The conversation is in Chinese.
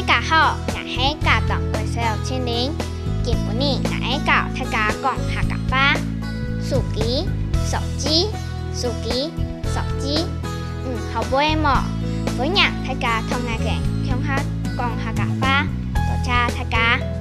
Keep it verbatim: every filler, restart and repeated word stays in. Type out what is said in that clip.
家好，我是家长会小青玲。今日我要教大家讲客家话。手机、手机、手机、手机。嗯，好背么？欢迎大家同我嘅向下讲客家话，多謝大家。